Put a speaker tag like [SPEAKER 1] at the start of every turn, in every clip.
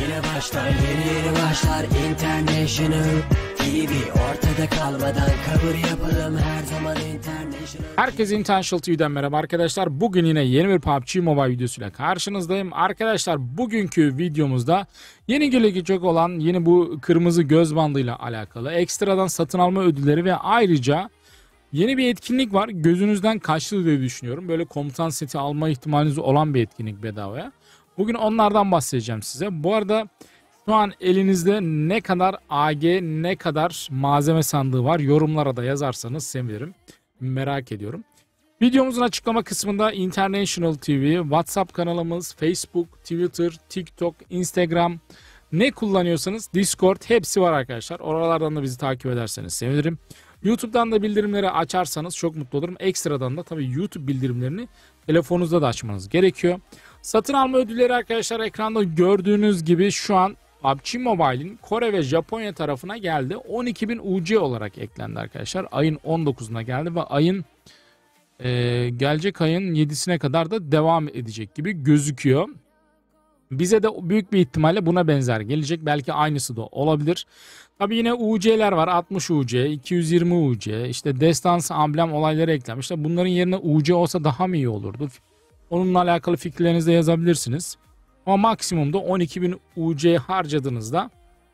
[SPEAKER 1] Yine başlar, yeni başlar International TV. Ortada kalmadan cover yapalım her zaman International.
[SPEAKER 2] Herkese International TV'den merhaba arkadaşlar. Bugün yine yeni bir PUBG Mobile videosuyla karşınızdayım. Arkadaşlar bugünkü videomuzda yeni gelecek olan yeni bu kırmızı göz bandıyla alakalı ekstradan satın alma ödülleri ve ayrıca yeni bir etkinlik var. Gözünüzden kaçtı diye düşünüyorum. Böyle komutan seti alma ihtimaliniz olan bir etkinlik bedavaya. Bugün onlardan bahsedeceğim size. Bu arada şu an elinizde ne kadar AG, ne kadar malzeme sandığı var yorumlara da yazarsanız sevinirim. Merak ediyorum. Videomuzun açıklama kısmında International TV, WhatsApp kanalımız, Facebook, Twitter, TikTok, Instagram, ne kullanıyorsanız Discord hepsi var arkadaşlar. Oralardan da bizi takip ederseniz sevinirim. YouTube'dan da bildirimleri açarsanız çok mutlu olurum. Ekstradan da tabii YouTube bildirimlerini telefonunuzda da açmanız gerekiyor. Satın alma ödülleri arkadaşlar ekranda gördüğünüz gibi şu an PUBG Mobile'in Kore ve Japonya tarafına geldi. 12.000 UC olarak eklendi arkadaşlar. Ayın 19'una geldi ve ayın gelecek ayın 7'sine kadar da devam edecek gibi gözüküyor. Bize de büyük bir ihtimalle buna benzer gelecek. Belki aynısı da olabilir. Tabii yine UC'ler var. 60 UC, 220 UC, işte destans, amblem olayları eklenmiş. Bunların yerine UC olsa daha mı iyi olurdu? Onunla alakalı fikirlerinizi de yazabilirsiniz. Ama maksimumda 12.000 UC harcadığınızda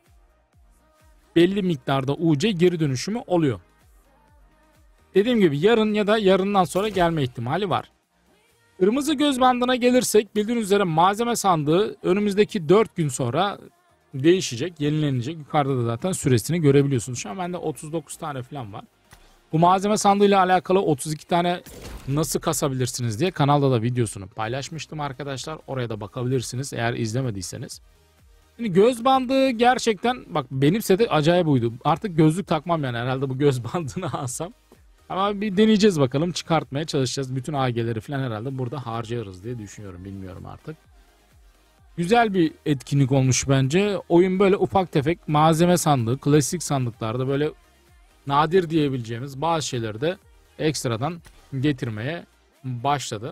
[SPEAKER 2] belli miktarda UC geri dönüşümü oluyor. Dediğim gibi yarın ya da yarından sonra gelme ihtimali var. Kırmızı göz bandına gelirsek bildiğiniz üzere malzeme sandığı önümüzdeki 4 gün sonra değişecek, yenilenecek. Yukarıda da zaten süresini görebiliyorsunuz. Şu an bende 39 tane falan var. Bu malzeme sandığıyla alakalı 32 tane nasıl kasabilirsiniz diye kanalda da videosunu paylaşmıştım arkadaşlar. Oraya da bakabilirsiniz eğer izlemediyseniz. Şimdi göz bandı gerçekten bak benim sete acayip uydu. Artık gözlük takmam yani herhalde bu göz bandını alsam. Ama bir deneyeceğiz bakalım, çıkartmaya çalışacağız. Bütün AG'leri falan herhalde burada harcarız diye düşünüyorum, bilmiyorum artık. Güzel bir etkinlik olmuş bence. Oyun böyle ufak tefek malzeme sandığı, klasik sandıklarda böyle nadir diyebileceğimiz bazı şeyleri de ekstradan getirmeye başladı.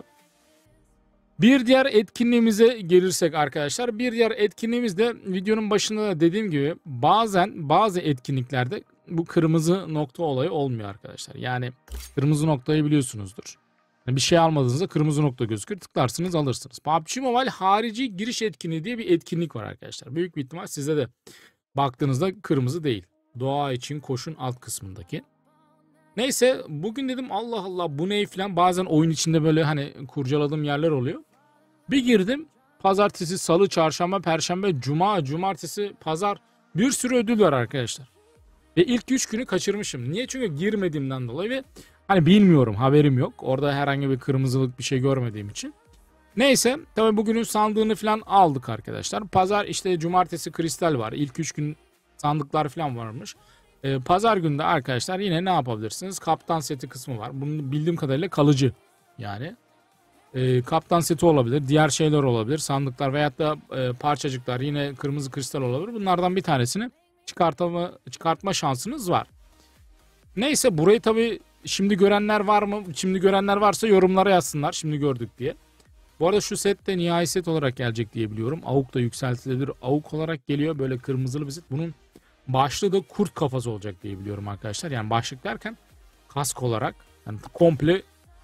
[SPEAKER 2] Bir diğer etkinliğimize gelirsek arkadaşlar, bir diğer etkinliğimiz de videonun başında da dediğim gibi bazen bazı etkinliklerde bu kırmızı nokta olayı olmuyor arkadaşlar. Yani kırmızı noktayı biliyorsunuzdur. Yani bir şey almadığınızda kırmızı nokta gözükür. Tıklarsınız alırsınız. PUBG Mobile harici giriş etkinliği diye bir etkinlik var arkadaşlar. Büyük bir ihtimal sizde de baktığınızda kırmızı değil. Doğa için koşun alt kısmındaki. Neyse bugün dedim Allah Allah bu ne falan, bazen oyun içinde böyle hani kurcaladığım yerler oluyor. Bir girdim, pazartesi, salı, çarşamba, perşembe, cuma, cumartesi, pazar bir sürü ödül var arkadaşlar. Ve ilk 3 günü kaçırmışım. Niye? Çünkü girmediğimden dolayı ve hani bilmiyorum, haberim yok. Orada herhangi bir kırmızılık bir şey görmediğim için. Neyse tabii bugünün sandığını falan aldık arkadaşlar. Pazar işte cumartesi kristal var. İlk 3 gün sandıklar falan varmış. Pazar günde arkadaşlar yine ne yapabilirsiniz? Kaptan seti kısmı var. Bunun bildiğim kadarıyla kalıcı yani. Kaptan seti olabilir. Diğer şeyler olabilir. Sandıklar veyahut da parçacıklar yine kırmızı kristal olabilir. Bunlardan bir tanesini çıkartma şansınız var. Neyse burayı tabii şimdi görenler var mı? Şimdi görenler varsa yorumlara yazsınlar. Şimdi gördük diye. Bu arada şu set de nihai set olarak gelecek diye biliyorum. AUK da yükseltilebilir. AUK olarak geliyor. Böyle kırmızılı bir set. Bunun başlığı da kurt kafası olacak diye biliyorum arkadaşlar. Yani başlık derken kask olarak yani komple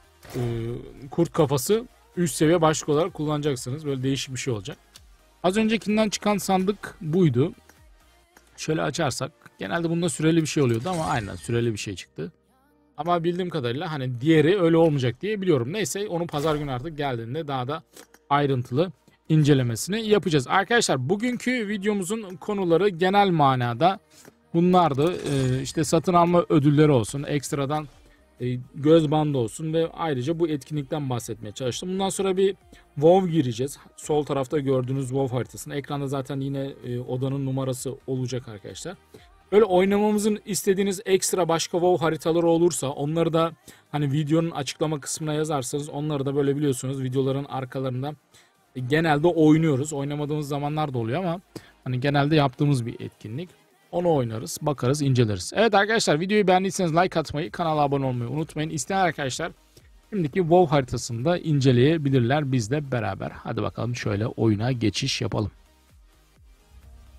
[SPEAKER 2] kurt kafası üst seviye başlık olarak kullanacaksınız. Böyle değişik bir şey olacak. Az öncekinden çıkan sandık buydu. Şöyle açarsak genelde bunda süreli bir şey oluyordu ama aynen süreli bir şey çıktı. Ama bildiğim kadarıyla hani diğeri öyle olmayacak diye biliyorum. Neyse onu pazar günü artık geldiğinde daha da ayrıntılı incelemesini yapacağız. Arkadaşlar bugünkü videomuzun konuları genel manada bunlardı. İşte satın alma ödülleri olsun, ekstradan göz bandı olsun ve ayrıca bu etkinlikten bahsetmeye çalıştım. Bundan sonra bir WoW gireceğiz. Sol tarafta gördüğünüz WoW haritasını. Ekranda zaten yine odanın numarası olacak arkadaşlar. Böyle oynamamızın istediğiniz ekstra başka WoW haritaları olursa onları da hani videonun açıklama kısmına yazarsanız onları da böyle biliyorsunuz videoların arkalarında genelde oynuyoruz. Oynamadığımız zamanlar da oluyor ama hani genelde yaptığımız bir etkinlik. Onu oynarız, bakarız, inceleriz. Evet arkadaşlar videoyu beğendiyseniz like atmayı, kanala abone olmayı unutmayın. İsteyen arkadaşlar şimdiki WoW haritasını da inceleyebilirler bizle beraber. Hadi bakalım şöyle oyuna geçiş yapalım.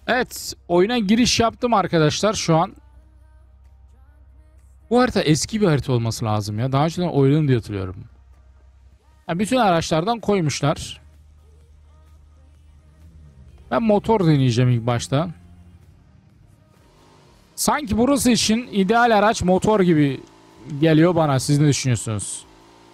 [SPEAKER 2] Evet, oyuna giriş yaptım arkadaşlar şu an. Bu harita eski bir harita olması lazım ya. Daha önceden oynadım diye hatırlıyorum. Yani bütün araçlardan koymuşlar. Ben motor deneyeceğim ilk başta. Sanki burası için ideal araç motor gibi geliyor bana. Siz ne düşünüyorsunuz?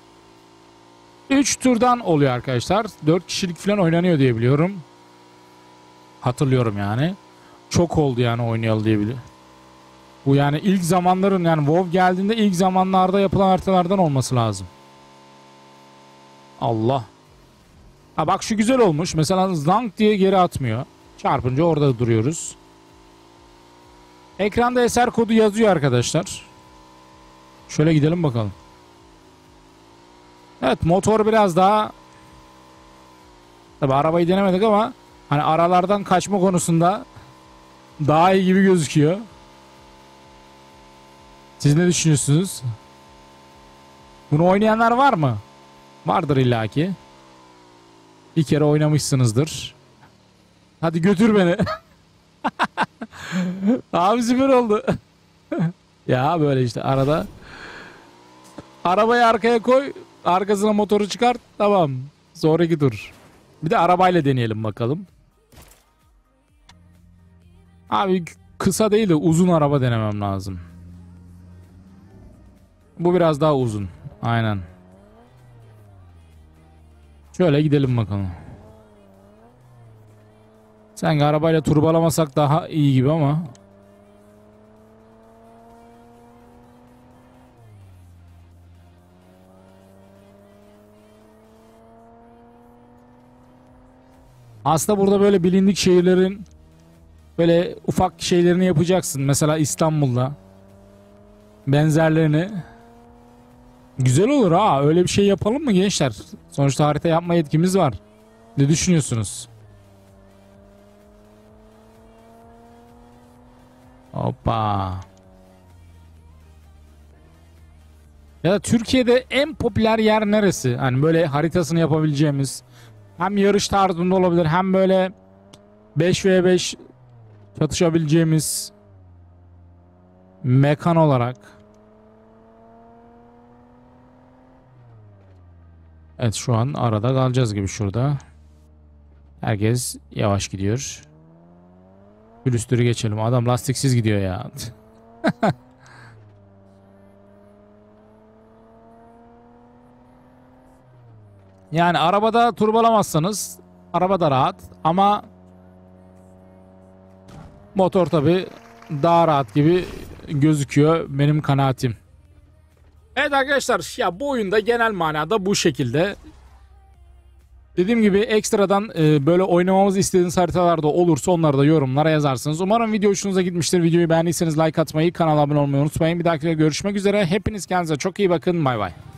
[SPEAKER 2] 3 turdan oluyor arkadaşlar. 4 kişilik falan oynanıyor diye biliyorum. Hatırlıyorum yani. Çok oldu yani oynayalı diye biliyorum. Bu yani ilk zamanların yani WoW geldiğinde ilk zamanlarda yapılan haritalardan olması lazım. Allah. Ha bak şu güzel olmuş. Mesela zank diye geri atmıyor. Çarpınca orada duruyoruz. Ekranda eser kodu yazıyor arkadaşlar. Şöyle gidelim bakalım. Evet, motor biraz daha, tabi arabayı denemedik ama hani aralardan kaçma konusunda daha iyi gibi gözüküyor. Siz ne düşünüyorsunuz? Bunu oynayanlar var mı? Vardır illaki. Bir kere oynamışsınızdır. Hadi götür beni. Abi süper oldu. Ya böyle işte arada. Arabayı arkaya koy. Arkasına motoru çıkart. Tamam. Sonraki tur. Bir de arabayla deneyelim bakalım. Abi kısa değil de uzun araba denemem lazım. Bu biraz daha uzun. Aynen. Şöyle gidelim bakalım. Sanki arabayla turbalamasak daha iyi gibi ama. Aslında burada böyle bilindik şehirlerin böyle ufak şeylerini yapacaksın. Mesela İstanbul'da. Benzerlerini. Güzel olur ha. Öyle bir şey yapalım mı gençler? Sonuçta harita yapma yetkimiz var. Ne düşünüyorsunuz? Hoppa. Ya da Türkiye'de en popüler yer neresi? Hani böyle haritasını yapabileceğimiz. Hem yarış tarzında olabilir hem böyle 5v5 çatışabileceğimiz mekan olarak. Evet, şu an arada kalacağız gibi şurada. Herkes yavaş gidiyor. Külüstürü geçelim. Adam lastiksiz gidiyor ya. Yani arabada turbalamazsanız araba da rahat ama motor tabi daha rahat gibi gözüküyor benim kanaatim. Evet arkadaşlar, ya bu oyunda genel manada bu şekilde. Dediğim gibi ekstradan böyle oynamamızı istediğiniz haritalarda olursa onları da yorumlara yazarsınız. Umarım video hoşunuza gitmiştir. Videoyu beğendiyseniz like atmayı, kanala abone olmayı unutmayın. Bir dahaki görüşmek üzere. Hepiniz kendinize çok iyi bakın. Bay bay.